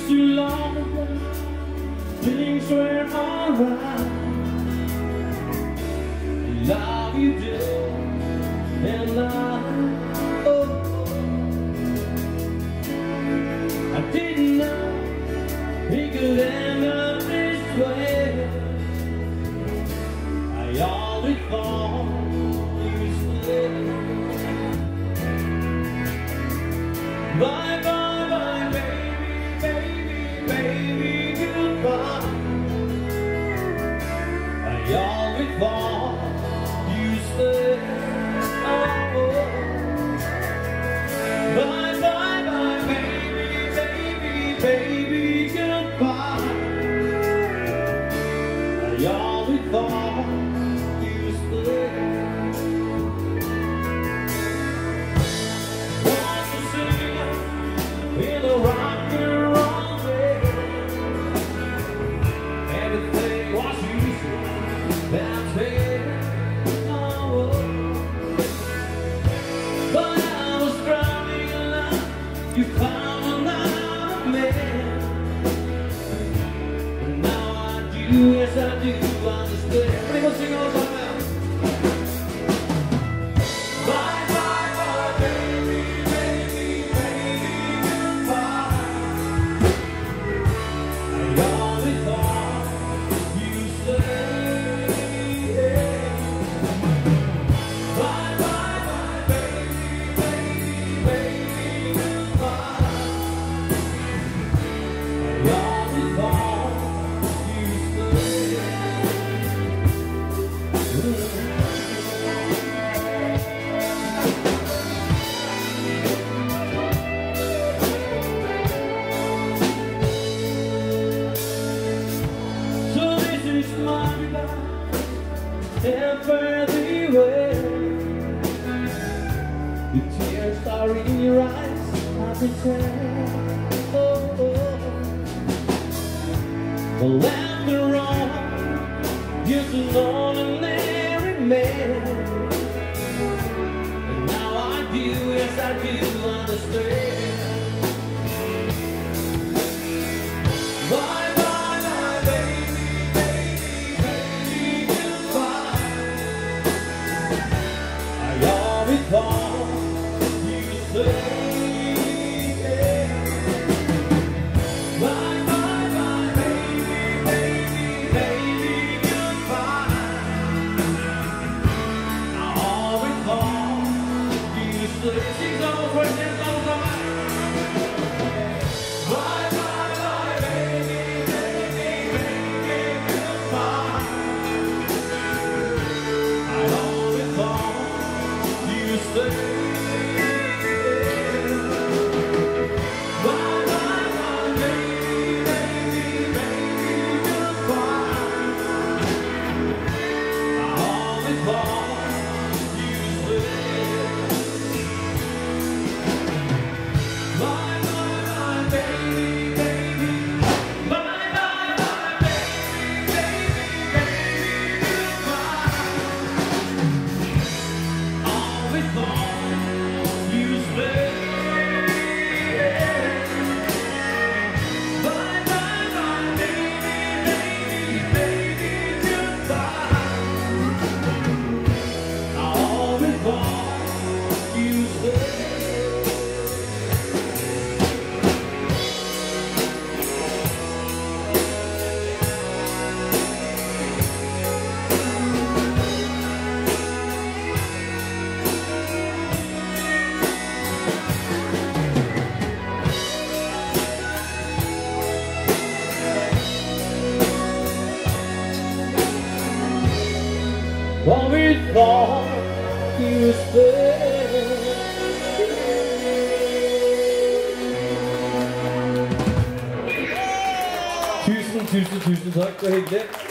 too long ago, things were alright. Love you do, and I didn't know it could end up this way. I always thought you'd stay. Bye, bye, bye, baby, baby, baby, goodbye. I always thought you'd stay. Oh, bye, bye, bye, baby, baby, baby, goodbye. I always thought you'd stay. In a rock and roll way, everything was easy that day. Oh, but I was drowning in love. You found another man, and now I do, yes I do understand. Everybody sing all the time now. Bye, bye, bye, baby, baby, baby. And further away, the tears are in your eyes, I pretend. Oh, well, after all, you're an ordinary man, and now I do, yes I do understand. Bye, bye, bye, baby, baby, baby, goodbye. I always thought you'd say, bye, bye, bye, baby, baby, baby, goodbye. I always thought you'd say, sing those words and those are mine. Bye, bye, bye, baby, baby, baby, goodbye. I always thought you'd say, bye, bye, bye, baby, baby, baby, goodbye. I always thought you'd say, bye, bye, bye, baby, baby, bye, bye, bye, baby, baby, baby, goodbye. Always thought you'd stay. Bye, bye, bye, baby, baby, baby, goodbye. I always thought you'd stay. Always thought you'd stay. Tusen takk for hyggelig.